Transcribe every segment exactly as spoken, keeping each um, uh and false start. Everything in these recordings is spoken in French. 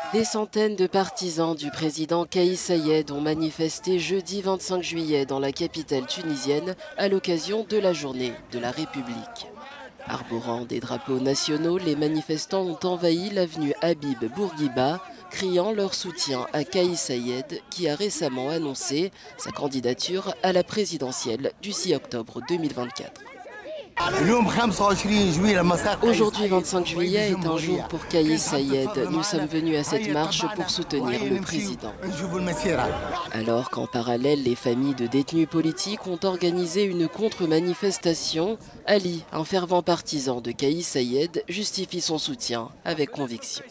Des centaines de partisans du président Kais Saied ont manifesté jeudi vingt-cinq juillet dans la capitale tunisienne à l'occasion de la journée de la République. Arborant des drapeaux nationaux, les manifestants ont envahi l'avenue Habib Bourguiba, criant leur soutien à Kais Saied qui a récemment annoncé sa candidature à la présidentielle du six octobre deux mille vingt-quatre. Aujourd'hui, vingt-cinq juillet, est un jour pour Kais Saied. Nous sommes venus à cette marche pour soutenir le président. Alors qu'en parallèle, les familles de détenus politiques ont organisé une contre-manifestation, Ali, un fervent partisan de Kais Saied, justifie son soutien avec conviction.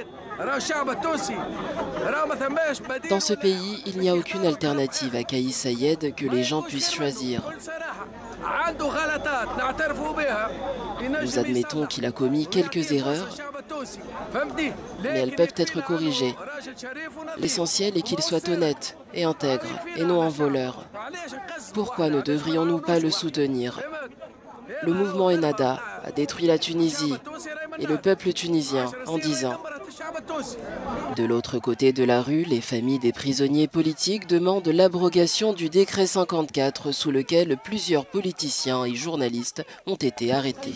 Dans ce pays, il n'y a aucune alternative à Kais Saied que les gens puissent choisir. Nous admettons qu'il a commis quelques erreurs, mais elles peuvent être corrigées. L'essentiel est qu'il soit honnête et intègre, et non un voleur. Pourquoi ne devrions-nous pas le soutenir? Le mouvement Ennahda a détruit la Tunisie et le peuple tunisien en dix ans. De l'autre côté de la rue, les familles des prisonniers politiques demandent l'abrogation du décret cinquante-quatre sous lequel plusieurs politiciens et journalistes ont été arrêtés.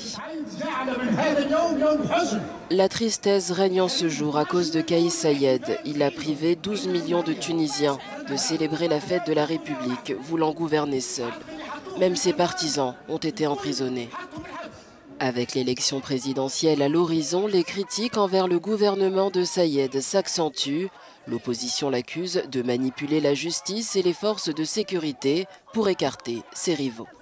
La tristesse règne en ce jour à cause de Kais Saied. Il a privé douze millions de Tunisiens de célébrer la fête de la République, voulant gouverner seul. Même ses partisans ont été emprisonnés. Avec l'élection présidentielle à l'horizon, les critiques envers le gouvernement de Saied s'accentuent. L'opposition l'accuse de manipuler la justice et les forces de sécurité pour écarter ses rivaux.